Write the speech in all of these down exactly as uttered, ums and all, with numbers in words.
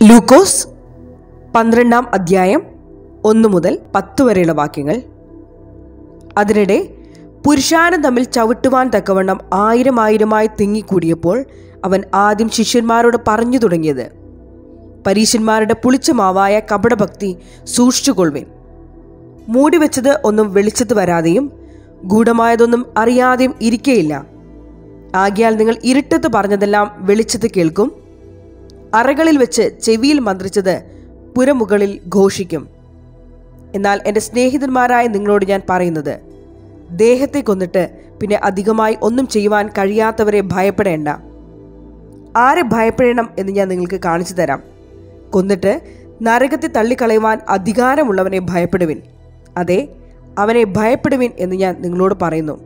ലൂക്കോസ് പന്ത്രണ്ടാം അധ്യായം ഒന്ന് മുതൽ പത്ത് വരെയുള്ള വാക്യങ്ങൾ. അതിനിടെ പുരുഷാരം തമ്മിൽ ചവിട്ടുവാൻ തക്കവണ്ണം ആയിരം ആയിരമായി തിങ്ങിക്കൂടിയപ്പോൾ അവൻ ആദ്യം ശിഷ്യന്മാരോട് പറഞ്ഞു തുടങ്ങിയത്, പരീശന്മാരുടെ പുളിച്ച മാവായ കപടഭക്തി സൂക്ഷിച്ചുകൊള്ളുവിൻ. മൂടിവെച്ചത് ഒന്നും വെളിച്ചത്ത് വരാതെയും ഗൂഢമായതൊന്നും അറിയാതെയും ഇരിക്കയില്ല. ആകയാൽ നിങ്ങൾ ഇരുട്ടത്ത് പറഞ്ഞതെല്ലാം വെളിച്ചത്ത് കേൾക്കും, അറകളിൽ വെച്ച് ചെവിയിൽ മന്ത്രിച്ചത് പുരമുകളിൽ ഘോഷിക്കും. എന്നാൽ എൻ്റെ സ്നേഹിതന്മാരായ നിങ്ങളോട് ഞാൻ പറയുന്നത്, ദേഹത്തെ കൊന്നിട്ട് പിന്നെ അധികമായി ഒന്നും ചെയ്യുവാൻ കഴിയാത്തവരെ ഭയപ്പെടേണ്ട. ആരെ ഭയപ്പെടണം എന്ന് ഞാൻ നിങ്ങൾക്ക് കാണിച്ചു തരാം. കൊന്നിട്ട് നരകത്തെ തള്ളിക്കളയുവാൻ അധികാരമുള്ളവനെ ഭയപ്പെടുവിൻ. അതെ, അവനെ ഭയപ്പെടുവിൻ എന്ന് ഞാൻ നിങ്ങളോട് പറയുന്നു.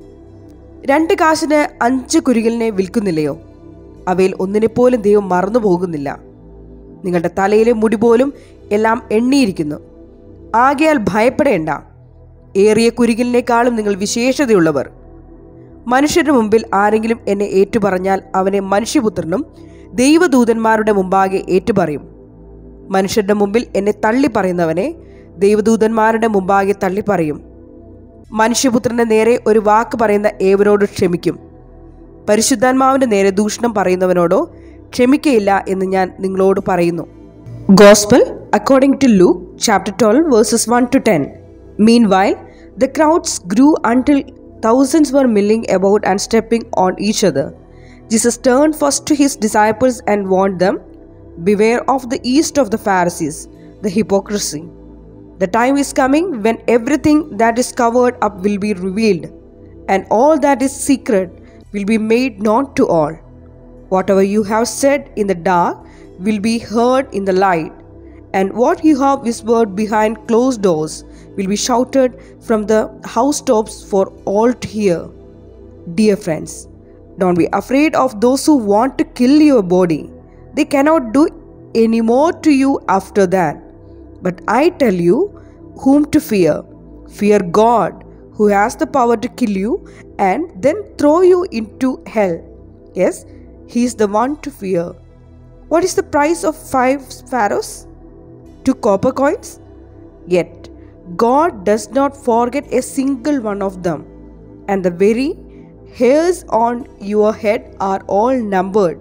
രണ്ട് കാശിന് അഞ്ച് കുരികലിനെ വിൽക്കുന്നില്ലയോ? അവയിൽ ഒന്നിനെപ്പോലും ദൈവം മറന്നു പോകുന്നില്ല. നിങ്ങളുടെ തലയിലെ മുടി പോലും എല്ലാം എണ്ണിയിരിക്കുന്നു. ആകയാൽ ഭയപ്പെടേണ്ട. ഏറിയ കുരികലിനേക്കാളും നിങ്ങൾ വിശേഷതയുള്ളവർ. മനുഷ്യരുടെ മുമ്പിൽ ആരെങ്കിലും എന്നെ ഏറ്റുപറഞ്ഞാൽ അവനെ മനുഷ്യപുത്രനും ദൈവദൂതന്മാരുടെ മുമ്പാകെ ഏറ്റുപറയും. മനുഷ്യരുടെ മുമ്പിൽ എന്നെ തള്ളി പറയുന്നവനെ ദൈവദൂതന്മാരുടെ മുമ്പാകെ തള്ളിപ്പറയും. മനുഷ്യപുത്രന്റെ നേരെ ഒരു വാക്ക് പറയുന്ന ഏവരോട് ക്ഷമിക്കും. പരിശുദ്ധാത്മാവിന്റെ നേരെ ദൂഷണം പറയുന്നവനോടോ ക്ഷമിക്കയില്ല എന്ന് ഞാൻ നിങ്ങളോട് പറയുന്നു. Gospel according to Luke chapter twelve verses one to ten. Meanwhile, the crowds grew until thousands were milling about and stepping on each other. Jesus turned first to his disciples and warned them, beware of the yeast of the Pharisees, the hypocrisy. The time is coming when everything that is covered up will be revealed, and all that is secret will be made known to all. Whatever you have said in the dark will be heard in the light, and what you have whispered behind closed doors will be shouted from the housetops for all to hear. Dear friends, don't be afraid of those who want to kill your body. They cannot do any more to you after that. But I tell you whom to fear. Fear God, who has the power to kill you and then throw you into hell. Yes, he is the one to fear. What is the price of five sparrows? Two copper coins? Yet God does not forget a single one of them, and the very hairs on your head are all numbered.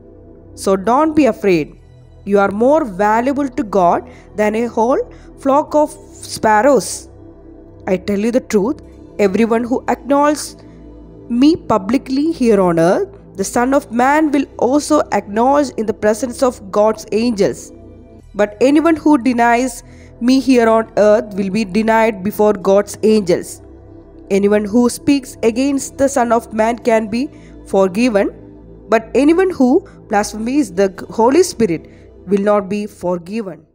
So don't be afraid. You are more valuable to God than a whole flock of sparrows. I tell you the truth, everyone who acknowledges me publicly here on earth, the Son of Man will also acknowledge in the presence of God's angels. But anyone who denies me here on earth will be denied before God's angels. Anyone who speaks against the Son of Man can be forgiven, but anyone who blasphemes the Holy Spirit will not be forgiven.